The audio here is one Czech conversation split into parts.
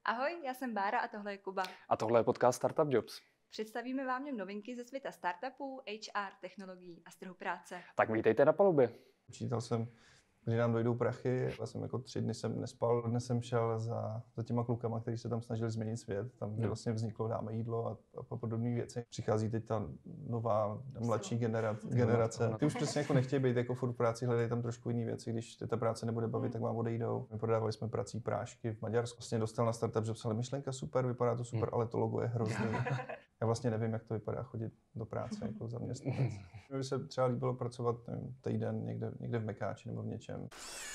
Ahoj, já jsem Bára a tohle je Kuba. A tohle je podcast Startup Jobs. Představíme vám novinky ze světa startupů, HR, technologií a z trhu práce. Tak vítejte na palubě. Počítal jsem, kdy nám dojdou prachy, já jsem jako 3 dny jsem nespal, dnes jsem šel za těma klukama, kteří se tam snažili změnit svět, tam kde vlastně vzniklo Dáme jídlo a podobné věci. Přichází teď ta nová, mladší generace. Ty už přesně jako nechtějí být jako furt v práci, hledají tam trošku jiné věci, když ta práce nebude bavit, tak vám odejdou. My prodávali jsme prací prášky v Maďarsku, vlastně dostal na startup, že psali myšlenka super, vypadá to super, ale to logo je hrozný. Já vlastně nevím, jak to vypadá chodit do práce jako zaměstnanec. Mně by se třeba líbilo pracovat týden někde v Mekáči nebo v něčem.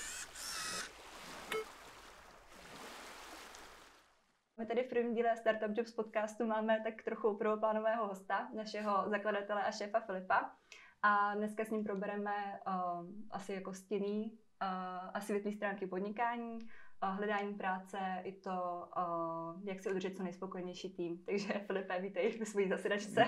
My tady v prvním díle Startup Jobs podcastu máme tak trochu prvoplánového hosta, našeho zakladatele a šéfa Filipa. A dneska s ním probereme asi jako stinný a světlý stránky podnikání, hledání práce i to, jak si udržet co nejspokojenější tým. Takže Filipe, vítej ve svojí zasedačce.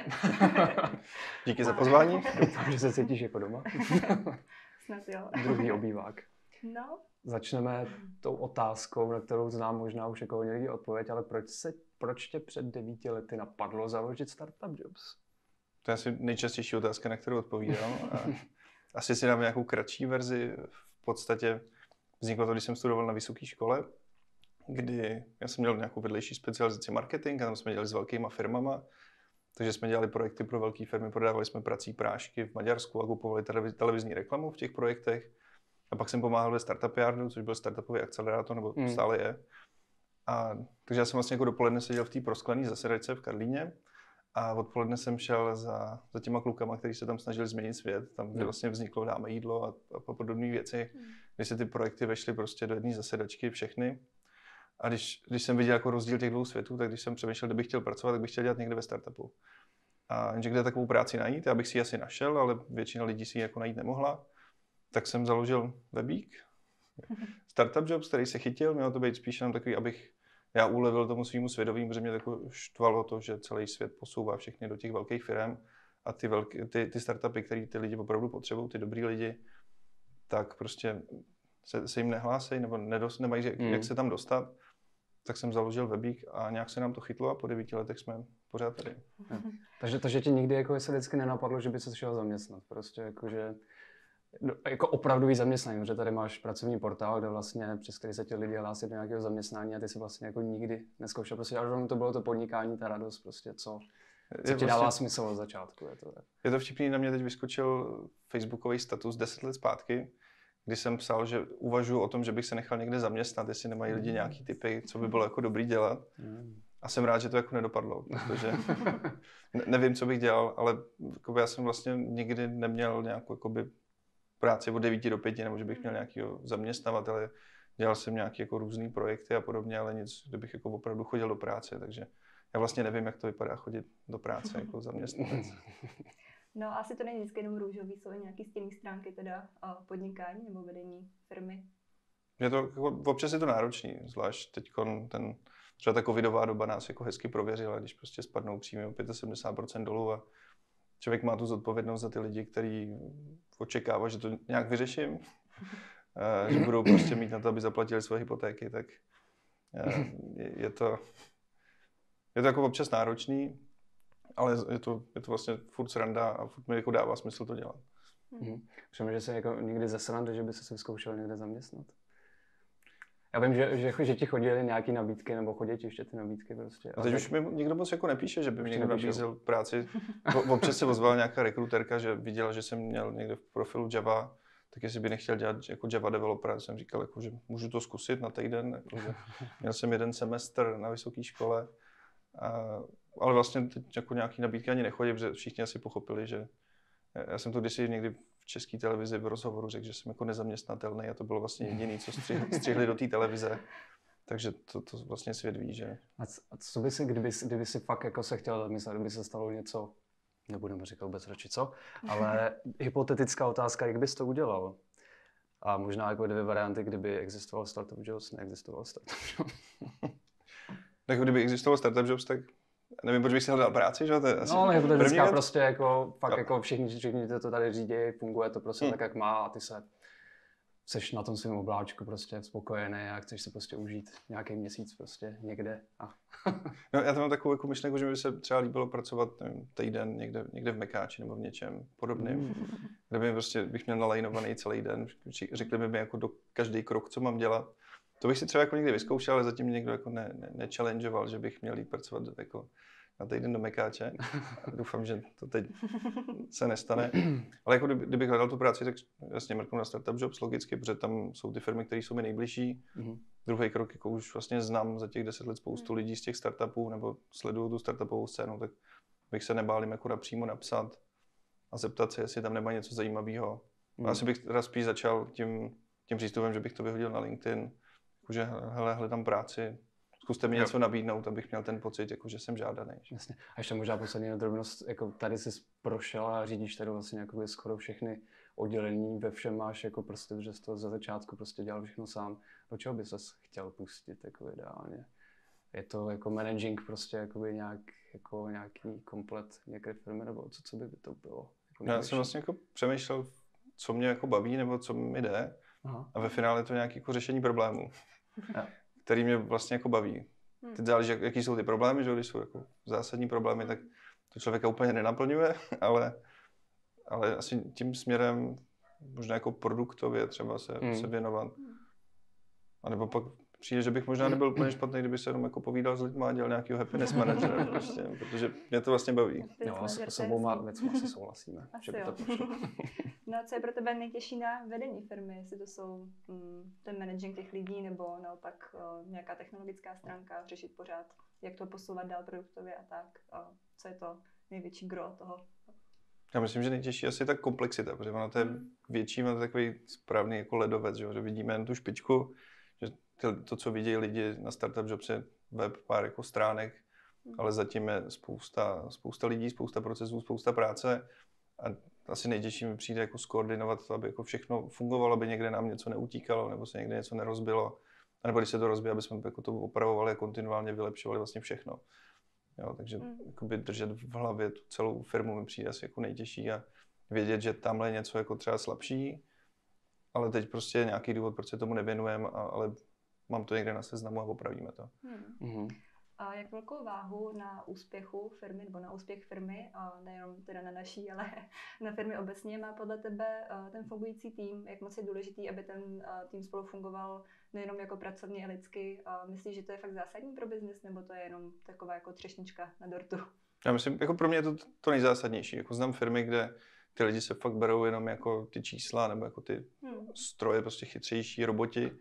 Díky za pozvání. Doufám, že se cítíš jako doma. Snad jo. Druhý obývák. No. Začneme tou otázkou, na kterou znám možná už jako hodně lidí odpověď, ale proč tě před 9 lety napadlo založit Startup Jobs? To je asi nejčastější otázka, na kterou odpovídám. Asi si dám nějakou kratší verzi. V podstatě vzniklo to, když jsem studoval na vysoké škole, kdy já jsem měl nějakou vedlejší specializaci marketing a tam jsme dělali s velkýma firmama. Takže jsme dělali projekty pro velké firmy, prodávali jsme prací prášky v Maďarsku a kupovali televizní reklamu v těch projektech. A pak jsem pomáhal ve Startup Yardu, což byl startupový akcelerátor, nebo stále je. Takže já jsem vlastně jako dopoledne seděl v té prosklené zasedačce v Karlíně a odpoledne jsem šel za těma klukama, kteří se tam snažili změnit svět. Tam vlastně vzniklo Dáme jídlo a podobné věci, kdy se ty projekty vešly prostě do jedné zasedačky všechny. A když jsem viděl jako rozdíl těch dvou světů, tak když jsem přemýšlel, kde bych chtěl pracovat, tak bych chtěl dělat někde ve startupu. A jenže kde takovou práci najít, já bych si ji asi našel, ale většina lidí si ji jako najít nemohla. Tak jsem založil webík, Startup Jobs, který se chytil. Mělo to být spíš jenom takový, abych já ulevil tomu svýmu svědomí, protože mě tako štvalo to, že celý svět posouvá všechny do těch velkých firm a ty startupy, které ty lidi opravdu potřebují, ty dobrý lidi, tak prostě se jim nehlásí nebo nemají jak se tam dostat. Tak jsem založil webík a nějak se nám to chytlo a po 9 letech jsme pořád tady. Takže ti nikdy jako se vždycky nenapadlo, že by se šel zaměstnat. Prostě jako opravdový zaměstnání, protože tady máš pracovní portál, kde vlastně přes který se ti lidi hlásí do nějakého zaměstnání a ty si vlastně jako nikdy nezkoušel. Prostě až to bylo to podnikání, ta radost, prostě co ti dává smysl od začátku. Je to vtipný, na mě teď vyskočil facebookový status 10 let zpátky, kdy jsem psal, že uvažuji o tom, že bych se nechal někde zaměstnat, jestli nemají lidi nějaký typy, co by bylo jako dobrý dělat. A jsem rád, že to jako nedopadlo, protože nevím, co bych dělal, ale já jsem vlastně nikdy neměl nějakou práci od 9 do 5, nebo že bych měl nějakého zaměstnavatele. Dělal jsem nějaké jako různý projekty a podobně, ale nic, kde bych jako opravdu chodil do práce, takže já vlastně nevím, jak to vypadá chodit do práce jako zaměstnanec. No asi to není vždycky jenom růžový, jsou i nějaký stinný stránky teda podnikání nebo vedení firmy. Občas je to náročný, zvlášť teď třeba ta covidová doba nás jako hezky prověřila, když prostě spadnou příjmy o 75% dolů a člověk má tu zodpovědnost za ty lidi, který očekává, že to nějak vyřeším, že budou prostě mít na to, aby zaplatili své hypotéky, tak je to jako občas náročný, ale je to vlastně furt sranda a furt mi jako dává smysl to dělat. Přemýšlel jsi jako někdy ze srandy, že by se vyzkoušel někde zaměstnat? Já vím, že ti chodily nějaký nabídky, nebo chodí ti ještě ty nabídky prostě. A teď už mi nikdo moc jako nepíše, že by mi někdo nabízel práci. Občas se ozvala nějaká rekruterka, že viděla, že jsem měl někde v profilu Java, tak jestli by nechtěl dělat jako Java developer, jsem říkal, jako, že můžu to zkusit na týden. Jako, že měl jsem 1 semestr na vysoké škole, ale vlastně teď jako nějaký nabídky ani nechodí, protože všichni asi pochopili, že já jsem to kdysi někdy v České televizi v rozhovoru řekl, že jsem jako nezaměstnatelný a to bylo vlastně jediný, co střihli do té televize. Takže to vlastně svět ví, že... A co by si, kdyby si fakt jako se chtěl zamyslet, kdyby se stalo něco, nebudeme říkat vůbec radši co, ale hypotetická otázka, jak bys to udělal? A možná jako 2 varianty, kdyby existoval Startup Jobs, neexistoval Startup Jobs. Tak kdyby existoval Startup Jobs, tak nevím, proč bych si hledal práci, že? To je asi no, ale hypotetická prostě jako fakt jako všichni to tady řídí, funguje to prostě tak, jak má a ty se seš na tom svém obláčku prostě spokojený a chceš si prostě užít nějaký měsíc prostě někde. No, já tam mám takovou jako myšlenku, že mi by se třeba líbilo pracovat nevím, týden někde v Mekáči nebo v něčem podobném, kde by prostě bych měl nalajnovaný celý den, řekli by mi jako do každý krok, co mám dělat. To bych si třeba jako někdy vyzkoušel, ale zatím někdo jako nechallengeoval, že bych měl jít pracovat jako na týden do Mekáče. Doufám, že to teď se nestane. Ale jako kdybych hledal tu práci, tak jasně mrknu na Startup Jobs logicky, protože tam jsou ty firmy, které jsou mi nejbližší. Druhý krok, jako už vlastně znám za těch 10 let spoustu lidí z těch startupů, nebo sleduju tu startupovou scénu, tak bych se nebál jim jako napřímo napsat a zeptat se, jestli tam nemá něco zajímavého. Asi bych teda spíš začal tím přístupem, že bych to vyhodil na LinkedIn, že hele, hledám práci, zkuste mi něco nabídnout, abych měl ten pocit, jako, že jsem žádaný. Jasně. A ještě možná poslední drobnost, jako tady jsi prošel a řídíš tady vlastně jako skoro všechny oddělení, ve všem máš jako prostě, že jsi to za začátku prostě dělal všechno sám. Do čeho bys ses chtěl pustit jako ideálně? Je to jako managing prostě jakoby nějaký komplet nějaké firmy, nebo co by to bylo? Jako já jsem vlastně jako přemýšlel, co mě jako baví, nebo co mi jde. Aha. A ve finále je to nějaké jako řešení problémů, který mě vlastně jako baví. Teď záleží, jaký jsou ty problémy, že když jsou jako zásadní problémy, tak to člověka úplně nenaplňuje, ale asi tím směrem možná jako produktově třeba se věnovat. A nebo pak přijde, že bych možná nebyl úplně špatný, kdyby se jenom jako povídal s lidmi a dělal nějakého happiness managera, prostě, protože mě to vlastně baví. Jo, s obou věcmi asi souhlasíme, že by to pošlo. No a co je pro tebe nejtěžší na vedení firmy? Jestli to jsou ten managing těch lidí, nebo naopak nějaká technologická stránka, řešit pořád, jak to posouvat dál produktově a tak. Co je to největší gro toho? Já myslím, že nejtěžší asi je ta komplexita, protože ono to je větší, ono to je takový správný jako ledovec, že vidíme jen tu špičku, že to, co vidějí lidi na Startup Jobs, je web, pár jako stránek, ale zatím je spousta lidí, spousta procesů, spousta práce a asi nejtěžší mi přijde jako skoordinovat to, aby jako všechno fungovalo, aby někde nám něco neutíkalo, nebo se někde něco nerozbilo, a nebo když se to rozbije, aby jsme jako to opravovali a kontinuálně vylepšovali vlastně všechno. Jo, takže jakoby držet v hlavě tu celou firmu mi přijde asi jako nejtěžší a vědět, že tamhle je něco jako třeba slabší, ale teď prostě je nějaký důvod, proč se tomu nevěnujeme, ale mám to někde na seznamu a opravíme to. A jak velkou váhu na úspěchu firmy nebo na úspěch firmy, nejenom teda na naší, ale na firmy obecně, má podle tebe ten fungující tým? Jak moc je důležitý, aby ten tým spolu fungoval nejenom jako pracovně a lidsky? Myslíš, že to je fakt zásadní pro biznis, nebo to je jenom taková jako třešnička na dortu? Já myslím, jako pro mě je to nejzásadnější. Jako znám firmy, kde ty lidi se fakt berou jenom jako ty čísla nebo jako ty stroje, prostě chytřejší roboti.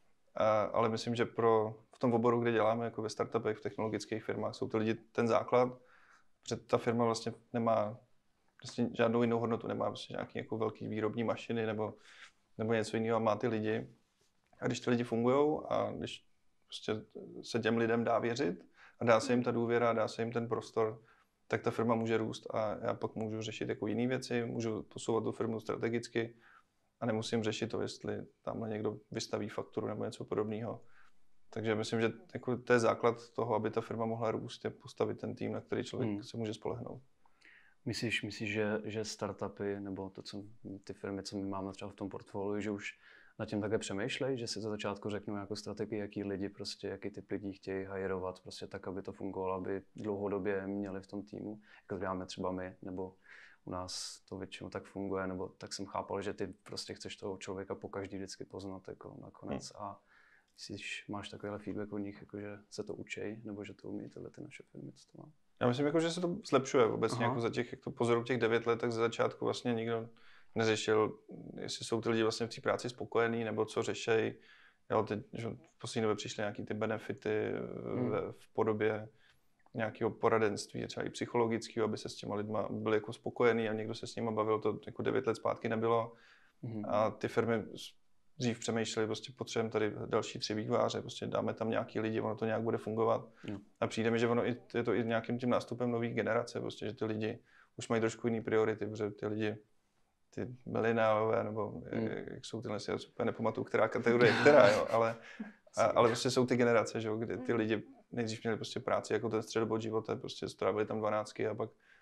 Ale myslím, že v tom oboru, kde děláme, jako ve startupech, v technologických firmách, jsou ty lidi ten základ, protože ta firma vlastně nemá vlastně žádnou jinou hodnotu, nemá vlastně nějaký jako velký výrobní mašiny nebo něco jiného, má ty lidi. A když ty lidi fungujou a když prostě se těm lidem dá věřit a dá se jim ta důvěra, dá se jim ten prostor, tak ta firma může růst a já pak můžu řešit jako jiné věci, můžu posouvat tu firmu strategicky a nemusím řešit to, jestli tamhle někdo vystaví fakturu nebo něco podobného. Takže myslím, že jako to je základ toho, aby ta firma mohla růst, je postavit ten tým, na který člověk se může spolehnout. Myslíš, že startupy nebo ty firmy, co my máme třeba v tom portfoliu, že už nad tím také přemýšlejí, že si za začátku řeknou jako strategii, jaký lidi prostě, jaký typ lidí chtějí hajrovat, prostě tak, aby to fungovalo, aby dlouhodobě měli v tom týmu, jako děláme třeba my, nebo u nás to většinou tak funguje, nebo tak jsem chápal, že ty prostě chceš toho člověka po každý vždycky poznat jako nakonec a když máš takovýhle feedback od nich, jako že se to učí, nebo že to umí tyhle ty naše firmy, co to má? Já myslím, jako, že se to zlepšuje obecně, jako za těch, jak to pozoruju těch 9 let, tak za začátku vlastně nikdo neřešil, jestli jsou ty lidi vlastně v té práci spokojení, nebo co řešejí. Jo, teď, že v poslední době přišly nějaký ty benefity v podobě nějakého poradenství, třeba i psychologického, aby se s těma lidma byli jako spokojení a někdo se s nima bavil, to jako 9 let zpátky nebylo. A ty firmy dřív přemýšleli, prostě potřebujeme tady další 3 vývojáře, prostě dáme tam nějaký lidi, ono to nějak bude fungovat. A přijde mi, že ono je to i nějakým tím nástupem nových generace, prostě, že ty lidi už mají trošku jiný priority, protože ty lidi, ty mileniálové, nebo jak jsou tyhle, já úplně nepamatuju, která kategorie je která, jo, ale prostě jsou ty generace, že, kdy ty lidi nejdřív měli prostě práci jako ten středobod života, prostě strávili tam 12 a pak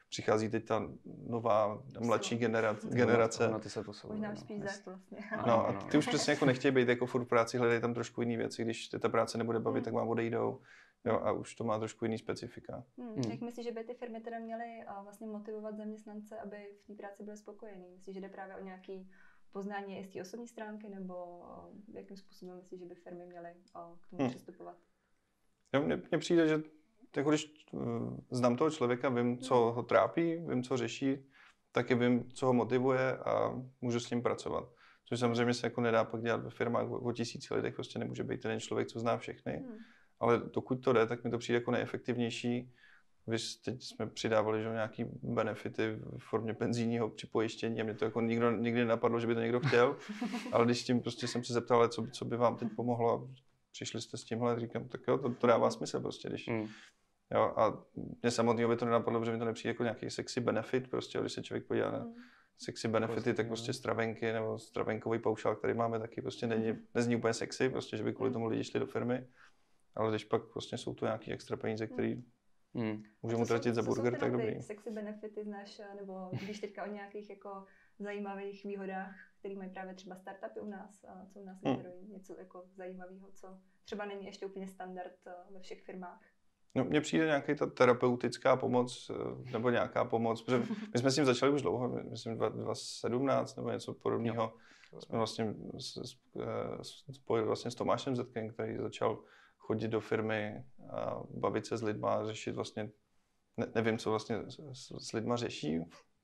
přichází teď ta nová, mladší generace. Možná už spíš vlastně. No a ty už přesně jako nechtějí být jako furt v práci, hledají tam trošku jiný věci, když ta práce nebude bavit, tak vám odejdou. Jo, a už to má trošku jiný specifika. Jak myslíš, že by ty firmy teda měly vlastně motivovat zaměstnance, aby v té práci byly spokojení? Myslíš, že jde právě o nějaký poznání i z té osobní stránky, nebo jakým způsobem myslíš, že by firmy měly k tomu přistupovat? Mně přijde, že jako když znám toho člověka, vím, co ho trápí, vím, co řeší, taky vím, co ho motivuje a můžu s ním pracovat. Což samozřejmě se jako nedá pak dělat ve firmách o 1000 lidech, prostě nemůže být ten jeden člověk, co zná všechny. Ale dokud to jde, tak mi to přijde jako nejefektivnější. Teď jsme přidávali že, nějaký benefity v formě penzijního připojištění a mě to jako nikdy nenapadlo, že by to někdo chtěl. Ale když tím prostě jsem se zeptal, co by vám teď pomohlo, přišli jste s tímhle, říkám, tak jo, to dává smysl prostě, když... Jo, a mě samotného by to nenapadlo, protože mi to nepřijde jako nějaký sexy benefit, prostě, když se člověk podívá na sexy benefity, tak prostě stravenky nebo stravenkový paušál, který máme, taky prostě nezní úplně sexy, prostě, že by kvůli tomu lidi šli do firmy. Ale když pak prostě jsou to nějaký extra peníze, který můžeme utratit za burger, tak dobrý. Sexy benefity znáš, nebo když teďka o nějakých jako zajímavých výhodách, které mají právě třeba startupy u nás, a co u nás nabírují, něco jako zajímavého, co třeba není ještě úplně standard ve všech firmách. No, mně přijde nějaká ta terapeutická pomoc, nebo nějaká pomoc, protože my jsme s tím začali už dlouho, myslím 2017 nebo něco podobného. Jsme vlastně spojili vlastně s Tomášem Zetkem, který začal chodit do firmy a bavit se s lidma, řešit vlastně, nevím, co vlastně s lidma řeší,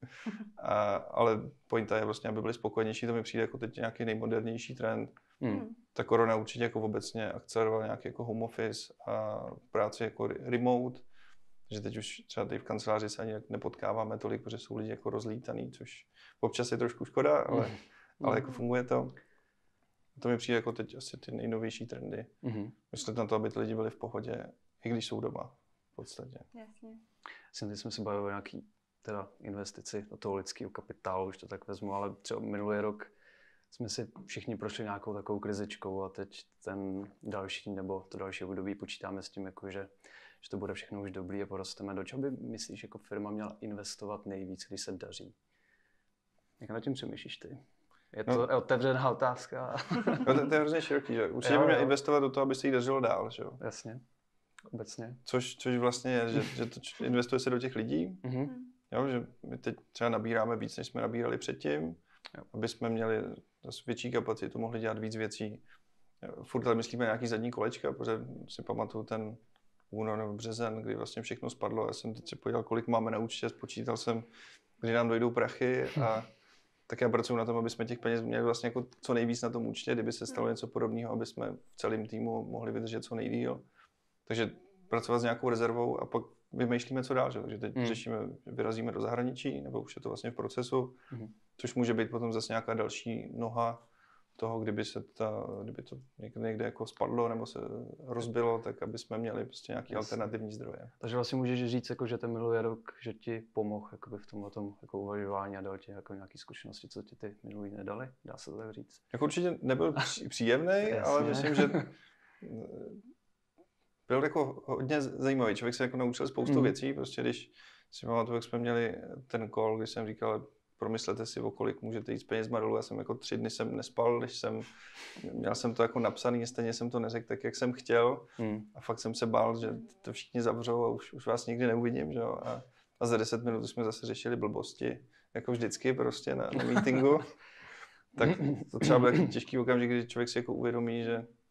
ale pointa je vlastně, aby byli spokojenější, to mi přijde jako teď nějaký nejmodernější trend. Ta korona určitě jako obecně akcelerovala nějaký jako home office a práci jako remote, že teď už třeba tady v kanceláři se ani nepotkáváme tolik, protože jsou lidi jako rozlítaný, což občas je trošku škoda, ale jako funguje to. To mi přijde jako teď asi ty nejnovější trendy. Myslet na to, aby ty lidi byli v pohodě, i když jsou doma v podstatě. Jasně. Teď jsme se bavili o nějaký teda investici do toho lidského kapitálu, už to tak vezmu, ale třeba minulý rok jsme si všichni prošli nějakou takovou krizičkou a teď ten další nebo to další období počítáme s tím, jako že to bude všechno už dobrý a porosteme. Do čeho by myslíš, jako firma měla investovat nejvíc, když se daří? Jak na tím přemýšlíš ty? Je to otevřená otázka. No, to je hrozně široký, že? Určitě by měl investovat do toho, aby se jí dařilo dál, že jo? Jasně, obecně. Což vlastně je, že to investuje se do těch lidí, jo, že my teď třeba nabíráme víc, než jsme nabírali předtím, aby jsme měli větší kapacitu, mohli dělat víc věcí. Furt tady myslíme nějaký zadní kolečka, protože si pamatuju ten únor nebo březen, kdy vlastně všechno spadlo. Já jsem teď si podíval, kolik máme na účtě, spočítal jsem, kdy nám dojdou prachy a tak já pracuji na tom, aby jsme těch peněz měli vlastně jako co nejvíc na tom účtě, kdyby se stalo něco podobného, aby jsme v celém týmu mohli vydržet co nejdýl. Takže pracovat s nějakou rezervou a pak vymýšlíme, co dál. Že? Takže teď řešíme, vyrazíme do zahraničí, nebo už je to vlastně v procesu, což může být potom zase nějaká další noha toho, kdyby to někde jako spadlo nebo se rozbilo, tak aby jsme měli prostě nějaký alternativní zdroje. Takže vlastně můžeš říct, jako, že ten minulý rok, že ti pomohl v tomhletom jako uvažování a dal ti jako nějaké zkušenosti, co ti ty minulý nedali, dá se to tak říct? Jako určitě nebyl příjemný, ale myslím, že byl jako hodně zajímavý. Člověk se jako naučil spoustu věcí, prostě když si pamatuju, jak jsme měli ten call, když jsem říkal, promyslete si, o kolik můžete jít s penězma dolů. Já jsem jako 3 dny jsem nespal, měl jsem to jako napsaný, stejně jsem to neřekl tak, jak jsem chtěl. A fakt jsem se bál, že to všichni zavřou a už vás nikdy neuvidím. Že jo? A za 10 minut jsme zase řešili blbosti, jako vždycky prostě na meetingu. Tak to třeba byl těžký okamžik, kdy člověk si jako uvědomí,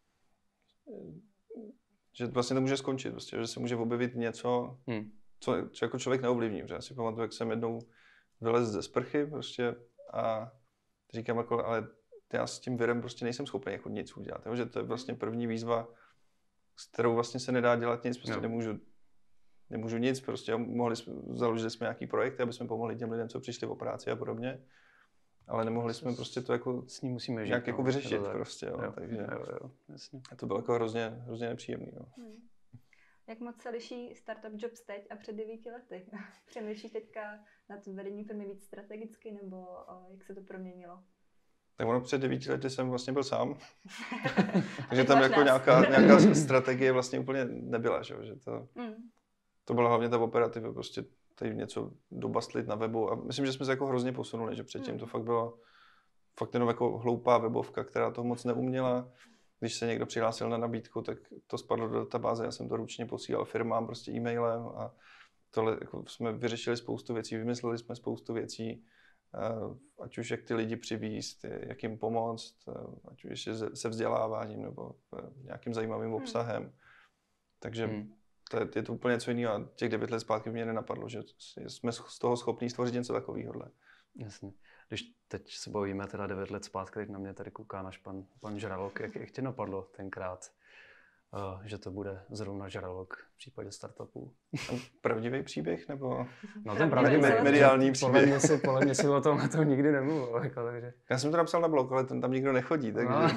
že vlastně to může skončit, prostě, že se může objevit něco, co jako člověk neovlivní. Já si pamatuju, jak jsem jednou vylez ze sprchy prostě a říkám jako, ale já s tím virem prostě nejsem schopný jako nic udělat, jo? Že to je vlastně první výzva, s kterou vlastně se nedá dělat nic, prostě nemůžu nic, prostě založili jsme nějaký projekty, aby jsme pomohli těm lidem, co přišli o práci a podobně, ale nemohli jsme prostě to jako s ním musíme žít, nějak jako vyřešit prostě, jo? Takže jasně. To bylo jako hrozně nepříjemný. Jo? Jak moc se liší Startup Jobs teď a před 9 lety? Přemýšlíš teďka nad vedením firmy víc strategicky, nebo jak se to proměnilo? Tak ono před 9 lety jsem vlastně byl sám. Takže tam jako nějaká strategie vlastně úplně nebyla, že to byla hlavně ta operativa, prostě tady něco dobastlit na webu a myslím, že jsme se jako hrozně posunuli, že předtím to fakt bylo fakt jenom jako hloupá webovka, která toho moc neuměla. Když se někdo přihlásil na nabídku, tak to spadlo do databáze, já jsem to ručně posílal firmám prostě e-mailem a tohle jako jsme vyřešili spoustu věcí, vymysleli jsme spoustu věcí, ať už jak ty lidi přivízt, jak jim pomoct, ať už se vzděláváním nebo nějakým zajímavým obsahem. Takže je to úplně něco jiného a těch 9 let zpátky mě nenapadlo, že jsme z toho schopní stvořit něco takového. Jasně. Když teď se bavíme teda 9 let zpátky, teď na mě tady kouká náš pan Žralok, jak tě napadlo tenkrát, že to bude zrovna Žralok v případě startupů? Pravdivý příběh nebo no, ten pravdivý mediální příběh? Podle mě si o tom nikdy nemluvil. Jako, takže... Já jsem to napsal na blog, ale tam nikdo nechodí, takže... No.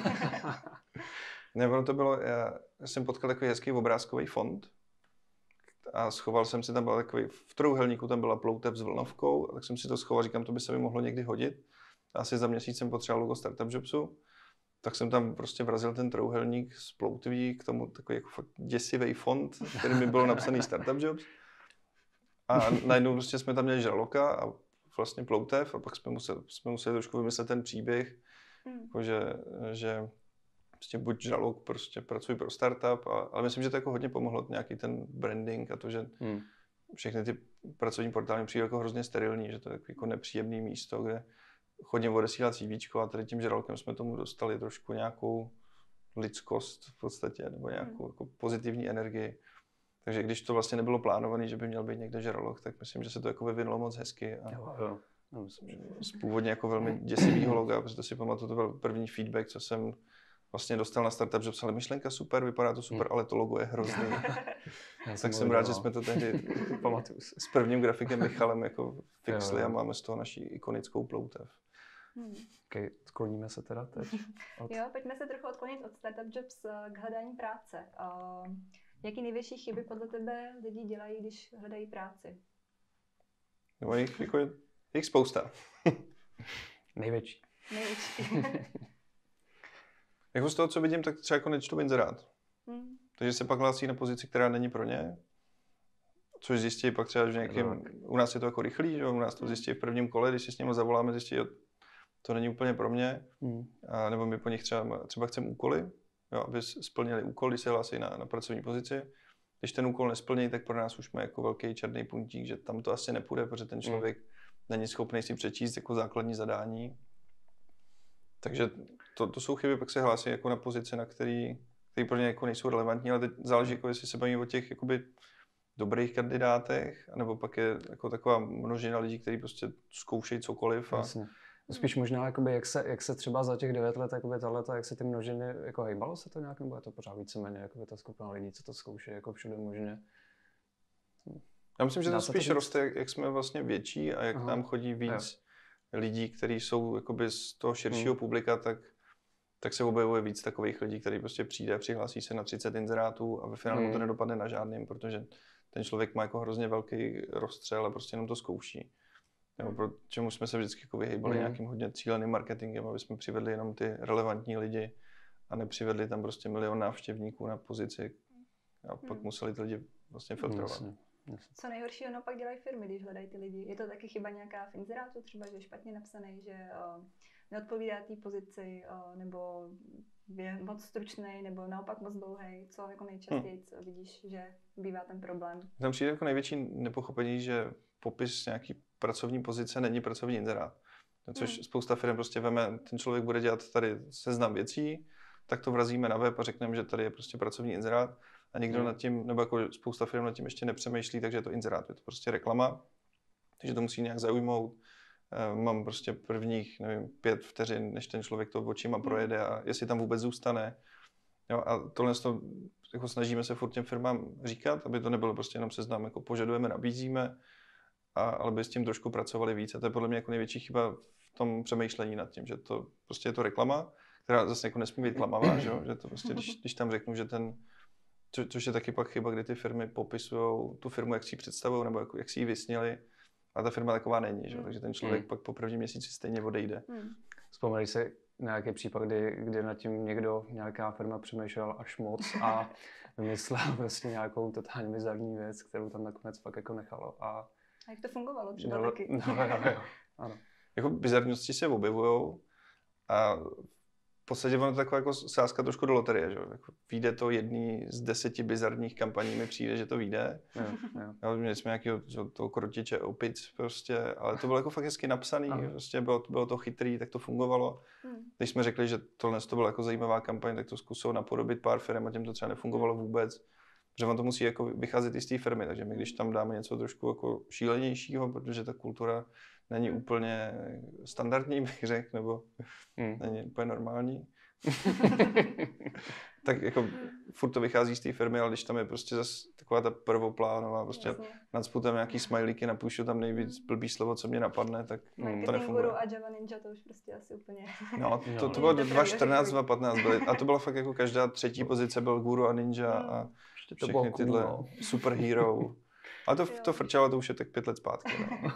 Ne, ono to bylo, já jsem potkal takový hezký obrázkový fond a schoval jsem si, tam byl takový, v trojúhelníku tam byla ploutev s vlnovkou, tak jsem si to schoval, říkám, to by se mi mohlo někdy hodit. Asi za měsíc jsem potřeboval logo Startup Jobsu, tak jsem tam prostě vrazil ten trojúhelník z ploutví k tomu takový jako fakt děsivý fond, který mi bylo napsaný Startup Jobs. A najednou prostě jsme tam měli žraloka a vlastně ploutev a pak jsme museli trošku vymyslet ten příběh, jako že prostě buď žralok, prostě pracuji pro startup, ale myslím, že to jako hodně pomohlo nějaký ten branding a to, že všechny ty pracovní portály přijde jako hrozně sterilní, že to je jako nepříjemné místo, kde chodně odesílat CVčko a tady tím žralokem jsme tomu dostali trošku nějakou lidskost v podstatě, nebo nějakou jako pozitivní energii. Takže když to vlastně nebylo plánované, že by měl být někde žralok, tak myslím, že se to jako vyvinulo moc hezky. A jo. Z původně jako velmi děsivého loga, protože to si pamatuju, to byl první feedback, co jsem vlastně dostal na Startup Jobs, ale myšlenka super, vypadá to super, ale to logo je hrozný. Tak jsem rád, že jsme to tehdy s prvním grafikem Michalem jako fixli a máme z toho naši ikonickou ploutev. Okay, skloníme se teda teď. Jo, pojďme se trochu odklonit od Startup Jobs k hledání práce. Jaký největší chyby podle tebe lidi dělají, když hledají práci? No, jich spousta. Největší. Jako z toho, co vidím, tak třeba jako nečtu inzerát. Takže se pak hlásí na pozici, která není pro ně. Což zjistí pak třeba, že u nás je to jako rychlý, že u nás to zjistí v prvním kole, když si s nimi zavoláme, zjistí, že to není úplně pro mě. A nebo my po nich třeba chceme úkoly, jo, aby splnili úkol, když se hlásí na pracovní pozici. Když ten úkol nesplní, tak pro nás už má jako velký černý puntík, že tam to asi nepůjde, protože ten člověk není schopný si přečíst jako základní zadání. Takže to jsou chyby, pak se hlásí jako na pozice, na který pro ně jako nejsou relevantní, ale teď záleží, jako jestli se baví o těch jakoby dobrých kandidátech, anebo pak je jako taková množina lidí, kteří prostě zkoušejí cokoliv. Jasně. Spíš možná, jakoby, jak se třeba za těch 9 let, jak se ty množiny, jako hejbalo se to nějak, nebo je to pořád víceméně, jakoby ta skupina lidí, co to zkouší, jako všude možně? Já myslím, že to spíš roste, jak jsme vlastně větší a jak nám chodí víc lidí, kteří jsou jakoby z toho širšího publika, tak se objevuje víc takových lidí, kteří prostě přijde, přihlásí se na 30 inzerátů a ve finále mu to nedopadne na žádným, protože ten člověk má jako hrozně velký rozstřel a prostě jenom to zkouší. Nebo pro čemu jsme se vždycky jako vyhýbali nějakým hodně cíleným marketingem, aby jsme přivedli jenom ty relevantní lidi a nepřivedli tam prostě milion návštěvníků na pozici a pak museli ty lidi vlastně filtrovat. Co nejhoršího naopak dělají firmy, když hledají ty lidi? Je to taky chyba nějaká v inzerátu, třeba, že je špatně napsaný, že neodpovídá té pozici, nebo je moc stručný, nebo naopak moc dlouhý? Co jako nejčastěji vidíš, že bývá ten problém? Tam přijde jako největší nepochopení, že popis nějaký pracovní pozice není pracovní inzerát. Což spousta firm prostě veme, ten člověk bude dělat tady seznam věcí, tak to vrazíme na web a řekneme, že tady je prostě pracovní inzerát a nikdo nad tím, nebo jako spousta firm nad tím ještě nepřemýšlí, takže je to inzerát, je to prostě reklama, takže to musí nějak zaujmout. Mám prostě prvních, nevím, 5 vteřin, než ten člověk to očima projede a jestli tam vůbec zůstane. Jo, a tohle jako snažíme se furt těm firmám říkat, aby to nebylo prostě jenom seznam, jako požadujeme, nabízíme, ale by s tím trošku pracovali víc. A to je podle mě jako největší chyba v tom přemýšlení nad tím, že to prostě je to reklama, která zase jako nesmí být klamavá, že to prostě, když tam řeknu, že což je taky pak chyba, kdy ty firmy popisují tu firmu, jak si ji představují, nebo jak si ji vysněli, a ta firma taková není, že? Takže ten člověk pak po prvním měsíci stejně odejde. Vzpomeneš si nějaký případ, kdy nad tím nějaká firma přemýšlela až moc a vymyslela prostě nějakou totálně bizarní věc, kterou tam nakonec fakt jako nechalo a A jak to fungovalo třeba No, taky? jo. Ano. Jako bizarnosti se objevujou a v podstatě ono je taková jako sázka trošku do loterie, že? Jako vyjde to jedný z 10 bizarních kampaní, mi přijde, že to vyjde. Jo. Měli jsme nějakého toho krotiče opic prostě, ale to bylo jako fakt hezky napsaný, prostě bylo to chytrý, tak to fungovalo. Když jsme řekli, že tohle to byla jako zajímavá kampaň, tak to zkusil napodobit pár firm a těm to třeba nefungovalo vůbec. Protože on to musí jako vycházet i z té firmy, takže my když tam dáme něco trošku jako šílenějšího, protože ta kultura není úplně standardní, bych řekl, nebo není úplně normální. Tak jako furt to vychází z té firmy, ale když tam je prostě zase taková ta prvoplánová, prostě nacpu tam nějaký smajlíky, napíšu tam nejvíc blbý slovo, co mě napadne, tak to nefunguje. Guru a Java Ninja to už prostě asi úplně... No, to bylo 2014, 2015 byly, a to bylo fakt jako každá třetí pozice byl Guru a Ninja a všechny tyhle superhero. Ale to frčalo, to už je tak 5 let zpátky. No.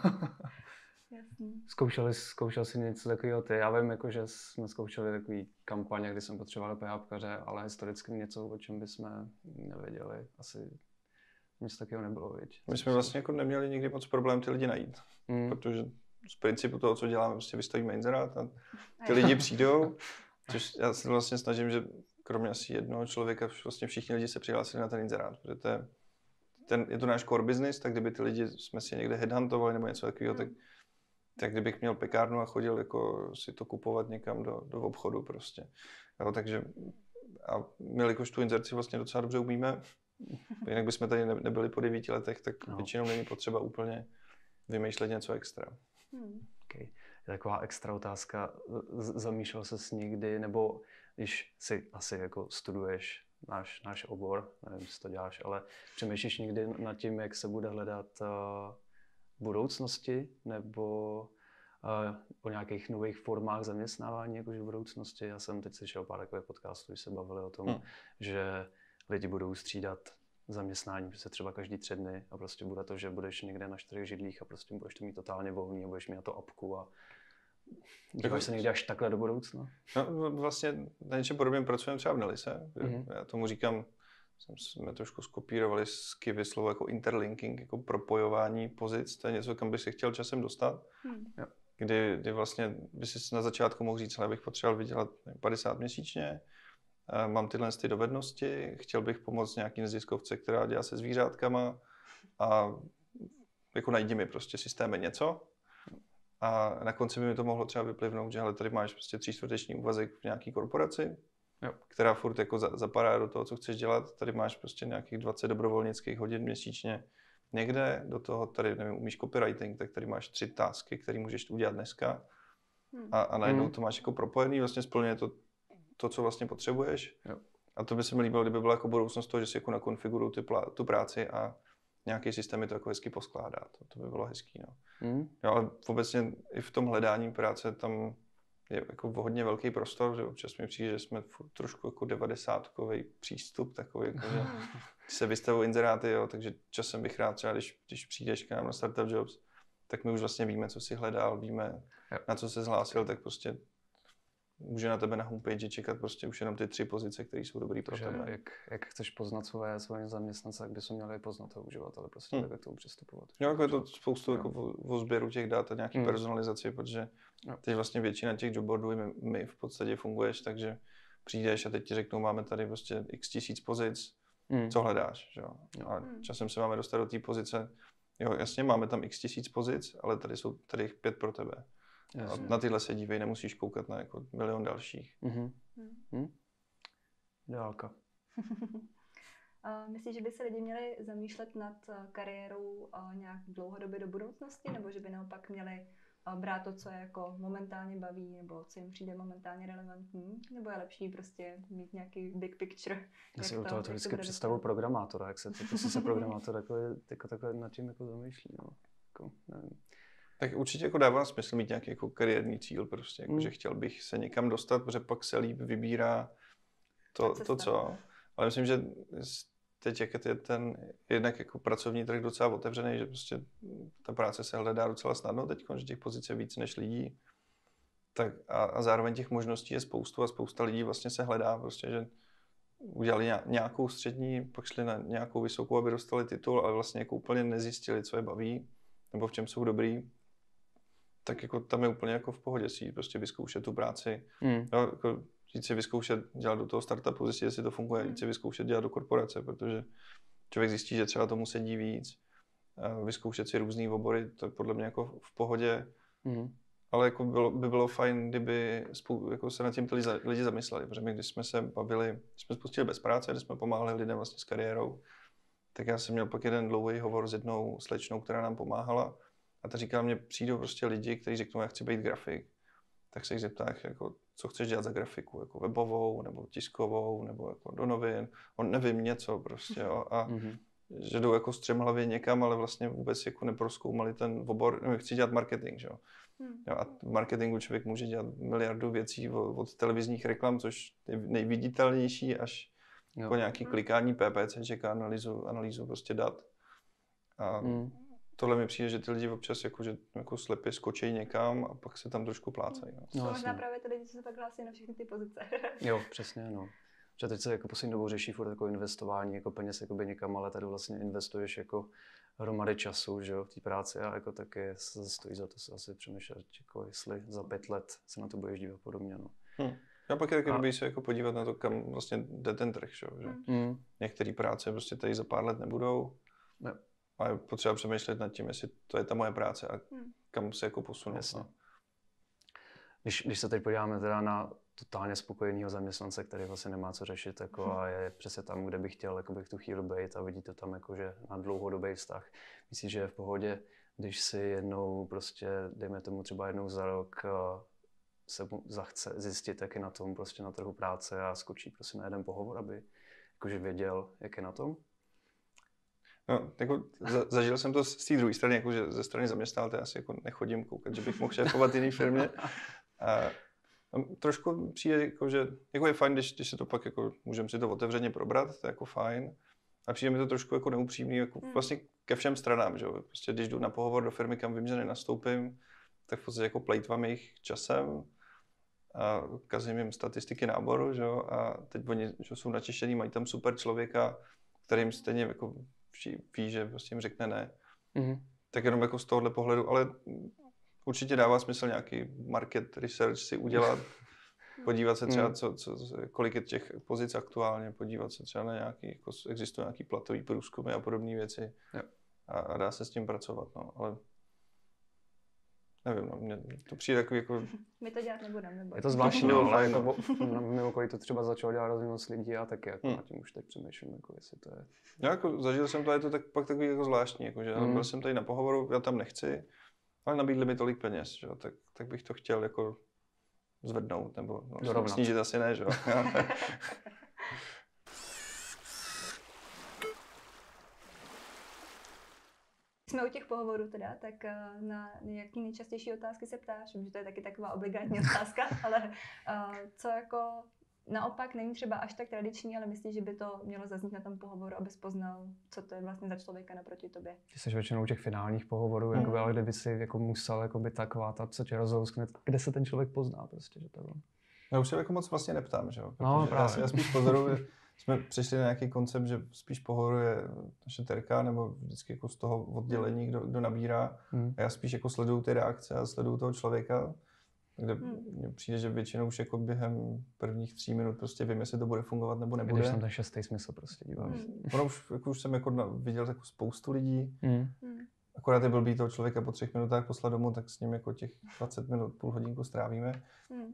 Zkoušel jsi něco takového ty? Já vím, jako, že jsme zkoušeli takový kampaně, kdy jsme potřebovali PHPkaře, ale historicky něco, o čem bychom nevěděli. Asi nic takového nebylo, viď? My jsme vlastně jako neměli nikdy moc problém ty lidi najít, protože z principu toho, co děláme, prostě vystavíme inzerát a ty lidi přijdou, což já se vlastně snažím, že kromě asi jednoho člověka vlastně všichni lidi se přihlásili na ten inzerát, protože je to náš core business, tak kdyby ty lidi jsme si někde headhuntovali nebo něco takového, tak kdybych měl pekárnu a chodil jako si to kupovat někam do obchodu prostě. Jo, takže a my, jakož tu inzerci vlastně docela dobře umíme, jinak bychom tady nebyli po 9 letech, tak většinou není potřeba úplně vymýšlet něco extra. Okay. Je taková extra otázka, zamýšlel ses někdy, nebo když si asi jako studuješ náš obor, nevím, jestli to děláš, ale přemýšlíš někdy nad tím, jak se bude hledat budoucnosti, nebo o nějakých nových formách zaměstnávání jakože v budoucnosti. Já jsem teď slyšel pár takových podcastů, když se bavili o tom, že lidi budou střídat zaměstnání prostě třeba každý 3 dny a prostě bude to, že budeš někde na 4 židlích a prostě budeš to mít totálně volný a budeš mít na to apku a díváš se někdy až takhle do budoucna? No, vlastně na něčem podobném pracujeme třeba v Nelise. Já tomu říkám, jsme trošku skopírovali z Kivy slovo jako interlinking, jako propojování pozic. To je něco, kam bych se chtěl časem dostat. Kdy vlastně by si na začátku mohl říct, že bych potřeboval vydělat 50 měsíčně, mám tyhle dovednosti, chtěl bych pomoct nějaký neziskovce, která dělá se zvířátkama a jako najdi mi prostě systémy něco. A na konci by mi to mohlo třeba vyplivnout, že hele, tady máš prostě 3/4 úvazek v nějaký korporaci, která furt jako zapadá do toho, co chceš dělat. Tady máš prostě nějakých 20 dobrovolnických hodin měsíčně někde, do toho tady, nevím, umíš copywriting, tak tady máš 3 tasky, které můžeš udělat dneska. A najednou to máš jako propojený, vlastně splňuje to, co vlastně potřebuješ. A to by se mi líbilo, kdyby byla jako budoucnost toho, že si jako nakonfigurují tu práci a nějaký systém to jako hezky poskládá. To by bylo hezký. No. Jo, ale obecně i v tom hledání práce tam je jako hodně velký prostor, že občas mi přijde, že jsme trošku jako 90kový přístup, takový, jako, že se vystavují inzeráty, jo, takže časem bych rád třeba, když přijdeš k nám na Startup Jobs, tak my už vlastně víme, co si hledal, víme, na co se zhlásil, tak prostě může na tebe na homepage čekat prostě už jenom ty 3 pozice, které jsou dobrý pro tebe. Jak chceš poznat svoje zaměstnance, tak bys měl poznat toho uživatele, prostě tak k tomu přistupovat. Jo, jako je to spoustu jako o sběru těch dat a nějaký personalizaci, protože teď vlastně většina těch jobboardů my v podstatě funguješ, takže přijdeš a teď ti řeknou, máme tady prostě x tisíc pozic, co hledáš, jo? A časem se máme dostat do té pozice, jo, jasně, máme tam x tisíc pozic, ale tady jich 5 pro tebe. A na tyhle se dívej, nemusíš koukat na jako milion dalších. Dálka. Myslíš, že by se lidi měli zamýšlet nad kariérou nějak dlouhodobě do budoucnosti, nebo že by naopak měli brát to, co je jako momentálně baví, nebo co jim přijde momentálně relevantní, nebo je lepší prostě mít nějaký big picture? Já si u toho vždycky představu programátora, jak se programátor takhle nad tím jako zamýšlí. No. Jako, nevím. Tak určitě jako dává smysl mít nějaký jako kariérní cíl, prostě, jako, že chtěl bych se někam dostat, protože pak se líp vybírá to co. Ale myslím, že teď jak je ten jednak jako pracovní trh docela otevřený, že prostě ta práce se hledá docela snadno teď, že těch pozic je víc než lidí. Tak a zároveň těch možností je spoustu a spousta lidí vlastně se hledá, prostě, že udělali nějakou střední, pak šli na nějakou vysokou, aby dostali titul, ale vlastně jako úplně nezjistili, co je baví. nebo v čem jsou dobrý, tak jako tam je úplně jako v pohodě si prostě vyzkoušet tu práci. Jo, jako jít si vyzkoušet dělat do toho startupu, zjistit, jestli to funguje, jít si vyzkoušet dělat do korporace, protože člověk zjistí, že třeba tomu sedí víc, vyzkoušet si různý obory, to je podle mě jako v pohodě. Ale jako by bylo fajn, kdyby jako se nad tím ty lidi zamysleli, protože my, když jsme se bavili, když jsme spustili Bez práce, když jsme pomáhali lidem vlastně s kariérou, tak já jsem měl pak jeden dlouhý hovor s jednou slečnou, která nám pomáhala a ta říkala, mně přijdou prostě lidi, kteří řeknou, já chci být grafik, tak se jich zeptá, jako, co chceš dělat za grafiku, jako webovou, nebo tiskovou, nebo jako do novin, on nevím něco prostě, jo, a že jdou jako střemhlavě někam, ale vlastně vůbec jako neprozkoumali ten obor, nevím, chci dělat marketing, že jo. Jo, a v marketingu člověk může dělat miliardu věcí od televizních reklam, což je nejviditelnější, až po nějaký klikání PPCček a analýzu prostě dat. A tohle mi přijde, že ty lidi občas jako slepě skočí někam a pak se tam trošku plácají. No, možná právě ty lidi se pak hlásí na všechny ty pozice. Jo, přesně, no. Že teď se jako poslední dobou řeší furt jako investování jako peněz jakoby někam, ale tady vlastně investuješ jako hromady času, že jo, v té práci a jako taky stojí za to se asi přemýšlet, jako jestli za 5 let se na to budeš dívat podobně, no. Já pak je taky dobrý se jako podívat na to, kam vlastně jde ten trh, že? Některé práce prostě tady za pár let nebudou. Ne. A je potřeba přemýšlet nad tím, jestli to je ta moje práce a kam se jako posunout. No. Když se teď podíváme teda na totálně spokojeného zaměstnance, který vlastně nemá co řešit jako, a je přesně tam, kde bych chtěl jakoby v tu chvíli být a vidí to tam jakože na dlouhodobý vztah. Myslím, že je v pohodě, když si jednou prostě, dejme tomu třeba jednou za rok, se mu zachce zjistit, jak je na tom prostě na trhu práce a skočí prostě na jeden pohovor, aby jakože věděl, jak je na tom. No, jako zažil jsem to z té druhé strany, jakože ze strany zaměstnavatele asi jako nechodím koukat, že bych mohl šéfovat jiný firmě. A trošku přijde, jako, že jako je fajn, když se to pak jako, můžeme si to otevřeně probrat, to je jako fajn. A přijde mi to trošku jako neupřímný, jako vlastně ke všem stranám, že jo. Prostě když jdu na pohovor do firmy, kam vím, že nenastoupím, tak v podstatě jako plejtvám jejich časem a kazím jim statistiky náboru, že jo. A teď oni že jsou načištění, mají tam super člověka, kterým stejně jako ví, že prostě jim řekne ne. Tak jenom jako z tohohle pohledu, ale určitě dává smysl nějaký market research si udělat, podívat se třeba, kolik je těch pozic aktuálně, podívat se třeba na nějaký, jako existují nějaký platový průzkumy a podobné věci a dá se s tím pracovat, no, ale nevím, no, mně to přijde takový jako... My to dělat nebudeme. Je to zvláštní, no, ale jako mimo okolí to třeba začalo dělat hrozně moc lidí a taky jako na tím už teď přemýšlím, jako jestli to je... Já jako zažil jsem to, je to pak takový jako zvláštní, jako, že byl jsem tady na pohovoru, já tam nechci, ale nabídli mi tolik peněz, že? Tak bych to chtěl jako zvednout, nebo snížit asi ne, že jo. Jsme u těch pohovorů teda, tak na jaký nejčastější otázky se ptáš? Vím, že to je taky taková obligátní otázka, ale co jako naopak není třeba až tak tradiční, ale myslíš, že by to mělo zaznít na tom pohovoru, abys poznal, co to je vlastně za člověka naproti tobě? Ty jsi většinou u těch finálních pohovorů, jakoby, ale kdyby si jako musel jakoby, taková ta, co tě rozhouskne, kde se ten člověk pozná prostě, že to bylo. Já už se jako moc vlastně neptám, že jo? No, já spíš pozoruji, jsme přišli na nějaký koncept, že spíš pohovoruje naše Terka, nebo vždycky jako z toho oddělení, kdo nabírá. A já spíš jako sleduju ty reakce a sleduju toho člověka, kde mně přijde, že většinou už jako během prvních 3 minut prostě vím, jestli to bude fungovat nebo nebude. Když tam ten 6. smysl prostě díváš. Ono už jsem jako viděl jako spoustu lidí. Akorát je blbý toho člověka po 3 minutách poslat domů, tak s ním jako těch 20 minut, půl hodinku strávíme.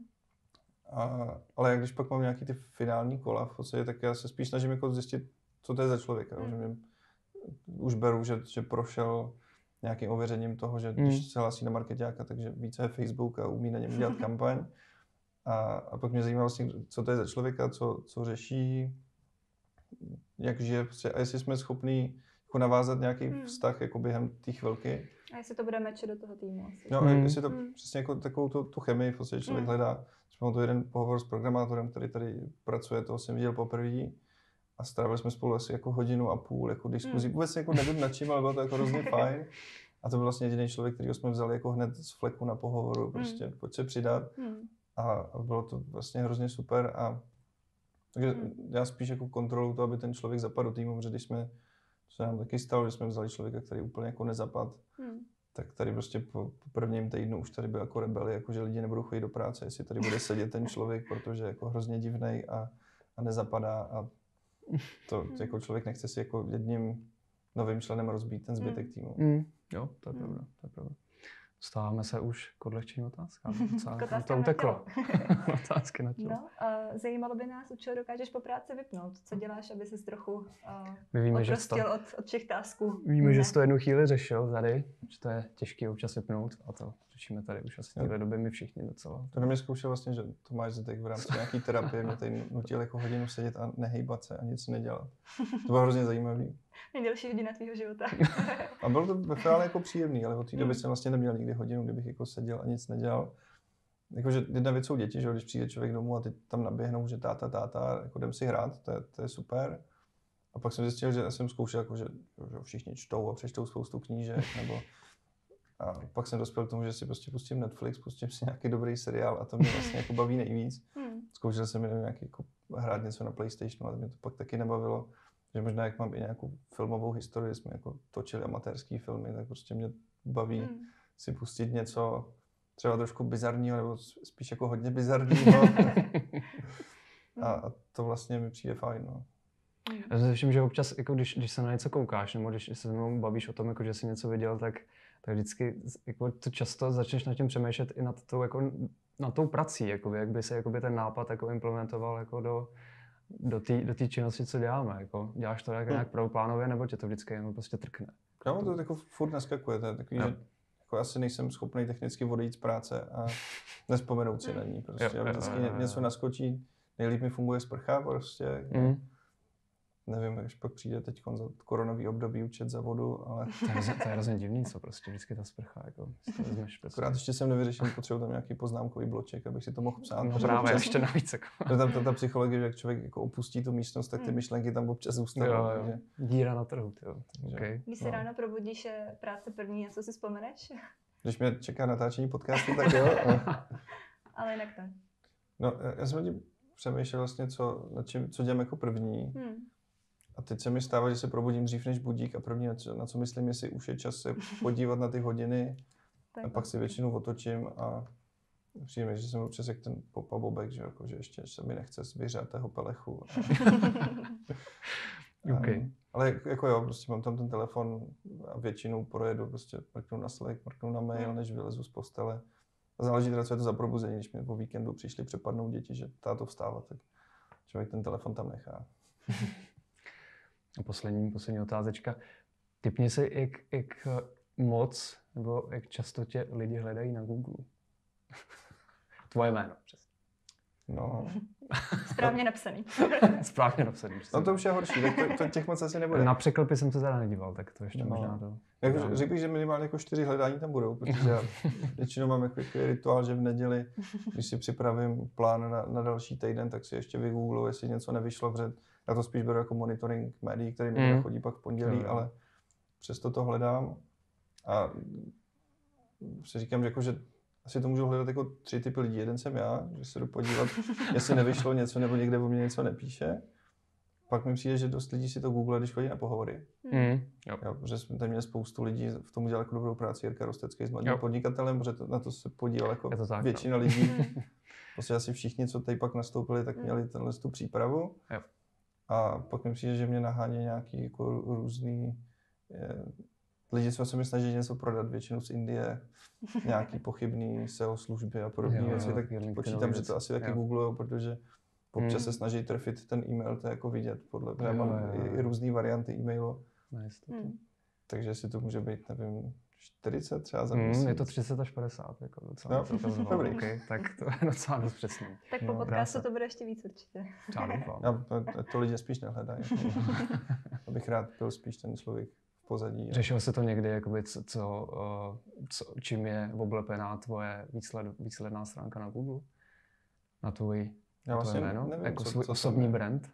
Ale jak když pak mám nějaký ty finální kola v podstatě, tak já se spíš snažím jako zjistit, co to je za člověka. Že už beru, že prošel nějakým ověřením toho, že když se hlásí na markeťáka, takže více je Facebook a umí na něm dělat kampaň. A pak mě zajímá vlastně, co to je za člověka, co řeší, jak žije prostě, a jestli jsme schopní jako navázat nějaký vztah jako během té chvilky. A jestli to bude matche do toho týmu asi. No, jestli to přesně jako takovou tu chemii v podstatě člověk hledá. Mám tu jeden pohovor s programátorem, který tady pracuje, toho jsem viděl poprvé a strávili jsme spolu asi jako 1,5 hodiny jako diskuzí. Vůbec jako nevím nad čím, ale bylo to jako hrozně fajn. A to byl vlastně jediný člověk, kterýho jsme vzali jako hned z fleku na pohovoru, prostě pojď se přidat. A bylo to vlastně hrozně super. Takže já spíš jako kontroluji to, aby ten člověk zapadl do týmu, protože když jsme, co se nám taky stalo, že jsme vzali člověka, který úplně jako nezapad, tak tady prostě po prvním týdnu už tady byl jako rebeli, jako že lidi nebudou chodit do práce, jestli tady bude sedět ten člověk, protože je jako hrozně divnej a nezapadá a to jako člověk nechce si jako jedním novým členem rozbít ten zbytek týmu. Jo, to je pravda, to je pravda. Dostáváme se už k odlehčeným otázkám. To uteklo. Otázky na tělo. No, zajímalo by nás, u čeho dokážeš po práci vypnout? Co děláš, aby ses trochu odprostil od všech tasků? Víme, že jsi to jednu chvíli řešil tady, že to je těžké občas vypnout a to řešíme tady už asi téhle doby my všichni docela. To na mě zkoušel vlastně, že Tomáš Zetek v rámci nějaký terapie mě tady nutil jako hodinu sedět a nehejbat se a nic nedělat. To bylo hrozně zajímavý. Nejdelší hodina tvýho života. A bylo to ve finále jako příjemný, ale od té doby jsem vlastně neměl nikdy hodinu, kdybych jako seděl a nic nedělal. Jakože jedna věc jsou děti, že když přijde člověk domů a ty tam naběhnou, že táta, jako jdem si hrát, to je super. A pak jsem zjistil, že jsem zkoušel, jako, že všichni čtou a přečtou spoustu knížek, nebo a pak jsem dospěl k tomu, že si prostě pustím Netflix, pustím si nějaký dobrý seriál a to mě vlastně jako baví nejvíc. Zkoušel jsem nějaký jako hrát něco na PlayStationu, ale mě to pak taky nebavilo. Že možná jak mám i nějakou filmovou historii, jsme jako točili amatérský filmy, tak prostě mě baví si pustit něco třeba trošku bizarního, nebo spíš jako hodně bizarního. a to vlastně mi přijde fajn. No. Já si myslím, že občas, jako když se na něco koukáš, nebo když se mnou bavíš o tom, jako, že jsi něco viděl, tak vždycky jako, to často začneš nad tím přemýšlet i nad tou prací, jakoby, jak by se jakoby, ten nápad jako, implementoval jako, do té činnosti, co děláme. Jako, děláš to nějak prvoplánově, nebo tě to vždycky jenom prostě trkne? No, to jako furt naskakuje. To je takový, že jako asi nejsem schopný technicky odejít z práce a nespomenout si na ní. Prostě. Vždycky něco naskočí, nejlíp mi funguje sprcha, prostě. Nevím, když pak přijde teď za koronový období účet za vodu, ale... To je hrozně divný, co prostě vždycky ta sprcha, jako si to vezmeš prostě. Akorát ještě jsem nevyřešil, potřebuji tam nějaký poznámkový bloček, abych si to mohl psát. No právě, ještě navíc. Jako. Tam ta psychologie, že jak člověk jako opustí tu místnost, tak ty myšlenky tam občas zůstanou. Jo. Takže... Díra na trhu, jo. Okay. Když se ráno probudíš, je práce první, na co si vzpomeneš? Když mě čeká natáčení podcastu, tak jo. Ale jinak to. No, já jsem tím přemýšlel vlastně, co dělám jako první. A teď se mi stává, že se probudím dřív než budík a první, na co myslím, jestli už je čas se podívat na ty hodiny a pak si většinou otočím a přijde mi, že jsem občas jak ten Popa Bobek, že ještě se mi nechce z vyřátého pelechu. Okay. Ale jako jo, prostě mám tam ten telefon a většinou projedu, prostě mrknu na Slack, mrknu na mail, než vylezu z postele. A záleží teda, co je to za probuzení, když mi po víkendu přišli přepadnout děti, že táto vstává, tak člověk ten telefon tam nechá. A poslední otázečka. Tipni si, jak moc nebo jak často tě lidi hledají na Google. Tvoje jméno, přesně. No. Správně napsaný. Správně napsaný. No to už je horší, tak to těch moc asi nebude. Na překlepy jsem se teda nedíval, tak to ještě možná to... Řekl bych, že minimálně jako 4 hledání tam budou, protože já většinou mám jako rituál, že v neděli, když si připravím plán na další týden, tak si ještě vygoogluji, jestli něco nevyšlo, protože já to spíš beru jako monitoring médií, který mi chodí pak v pondělí, ale přesto to hledám. A si říkám, že asi to můžu hledat jako 3 typy lidí. Jeden jsem já, že se jdu podívat, jestli nevyšlo něco nebo někde o mě něco nepíše. Pak mi přijde, že dost lidí si to googluje, když chodí na pohovory. Protože jsme tam měli spoustu lidí, v tom dělal jako dobrou práci Jirka Rostecký s mladým podnikatelem, protože na to se podíval jako většina lidí. Prostě asi všichni, co tady pak nastoupili, tak měli tu přípravu. A pak mi přijde, že mě nahání nějaký jako různý lidi, co se mi snaží něco prodat, většinou z Indie, nějaký pochybný SEO služby a podobné věci, tak počítám, že to asi taky googlujou, protože občas se snaží trefit ten e-mail, to je jako vidět, já mám i různý varianty e-mailu. Takže si to může být, nevím, 40 třeba za měsíc. Je to 30 až 50, jako docela. Dobrý. Okay, tak to je docela dost přesný. Tak po podcastu to bude ještě víc určitě. To lidi spíš nehledají. Abych rád byl spíš ten člověk v pozadí. Řešil jsi to někdy, jakoby, čím je oblepená tvoje výsledná stránka na Google? Na tvoje jméno? Nevím, jako svůj osobní brand?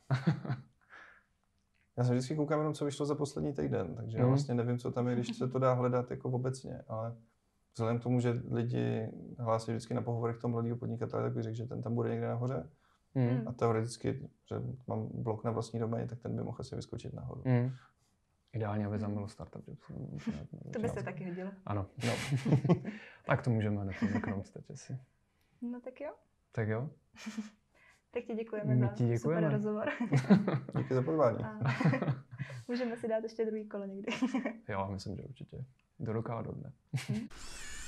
Já jsem vždycky koukám jenom, co vyšlo za poslední týden, takže já vlastně nevím, co tam je, když se to dá hledat jako obecně, ale vzhledem k tomu, že lidi hlásí vždycky na pohovorech toho mladého podnikatele, tak bych řekl, že ten tam bude někde nahoře. A teoreticky, že mám blog na vlastní doméně, tak ten by mohl asi vyskočit nahoru. Ideálně, aby tam bylo startup jobs. To by se taky hodilo. Ano, no. Tak to můžeme hned vymyknout teď asi. No tak jo. Tak jo. Tak ti děkujeme My za ti děkujeme. super rozhovor. Díky za pozvání. A můžeme si dát ještě druhý kolo někdy. Jo, myslím, že určitě. Do ruka a do dne.